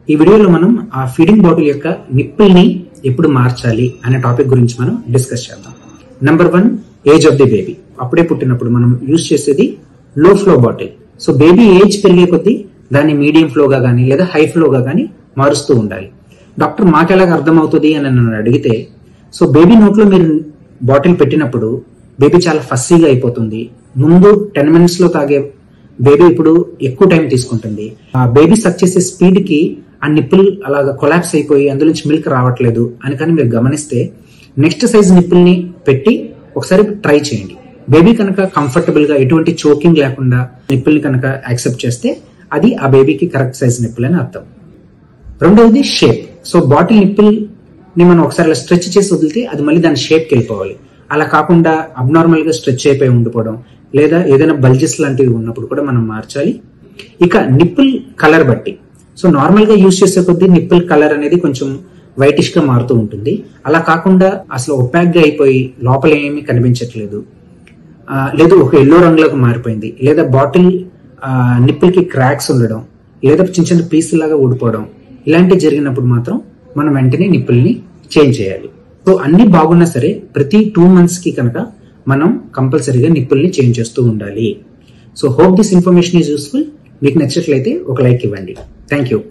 ఈ వీడియోలో మనం ఆ ఫీడింగ్ బాటిల్ యొక్క నిప్పుల్ ని ఎప్పుడు మార్చాలి అనే టాపిక్ గురించి మనం డిస్కస్ చేద్దాం. Number 1, age of the baby. అప్పుడే పుట్టినప్పుడు మనం యూజ్ చేసేది low flow bottle. So baby age పెరిగే కొద్దీ దాన్ని మీడియం ఫ్లోగా కానీ లేదా హై ఫ్లోగా కానీ మారుస్తూ ఉండాలి. డాక్టర్ మాకెలాగా అర్థమవుతుంది అని నన్ను అడిగితే, సో బేబీ నోట్లో మీరు బాటిల్ పెట్టినప్పుడు బేబీ చాలా ఫస్సీగా అయిపోతుంది. ముందు 10 minutes లో తాగే బేబీ ఇప్పుడు ఎక్కువ టైం తీసుకుంటుంది. ఆ బేబీ సక్ చేసే స్పీడ్ కి ఆ నిప్పుల్ అలాగా కొలాప్స్ అయిపోయి అందులో నుంచి మిల్క్ రావట్లేదు అని కానీ మీరు గమనిస్తే నెక్స్ట్ సైజ్ నిప్పుల్ ని పెట్టి ఒకసారి ట్రై చేయండి. బేబీ కనుక కంఫర్టబుల్ గా ఎటువంటి చోకింగ్ లేకుండా నిప్పుల్ ని కనుక యాక్సెప్ట్ చేస్తే అది ఆ బేబీకి కరెక్ట్ సైజ్ నిప్పుల్ అని అర్థం. రెండవది షేప్. సో బాటిల్ నిప్పుల్ ని మనం ఒకసారి స్ట్రెచ్ చేసి వదిలితే అది మళ్ళీ దాని షేప్కి వెళ్ళిపోవాలి. అలా కాకుండా అబ్నార్మల్ గా స్ట్రెచ్ అయిపోయి ఉండిపోవడం లేదా ఏదైనా బల్జెస్ లాంటివి ఉన్నప్పుడు కూడా మనం మార్చాలి. ఇక నిప్పుల్ కలర్ బట్టి, సో నార్మల్ గా యూజ్ చేసే కొద్దీ నిప్పుల్ కలర్ అనేది కొంచెం వైటిష్ గా మారుతూ ఉంటుంది. అలా కాకుండా అసలు ఒపాక్ గా అయిపోయి లోపల ఏమీ కనిపించట్లేదు, లేదు ఒక ఎల్లో రంగులోకి మారిపోయింది, లేదా బాటిల్ నిప్పుల్ కి క్రాక్స్ ఉండడం, లేదా చిన్న చిన్న పీస్ లాగా ఊడిపోవడం, ఇలాంటివి జరిగినప్పుడు మాత్రం మనం వెంటనే నిప్పుల్ ని చేంజ్ చేయాలి. సో అన్ని బాగున్నా సరే ప్రతి 2 months కి కనుక మనం కంపల్సరీగా నిప్పుల్ని చేంజ్ చేస్తూ ఉండాలి. So hope this information is useful. మీకు నచ్చినట్లయితే ఒక లైక్ ఇవ్వండి. Thank you.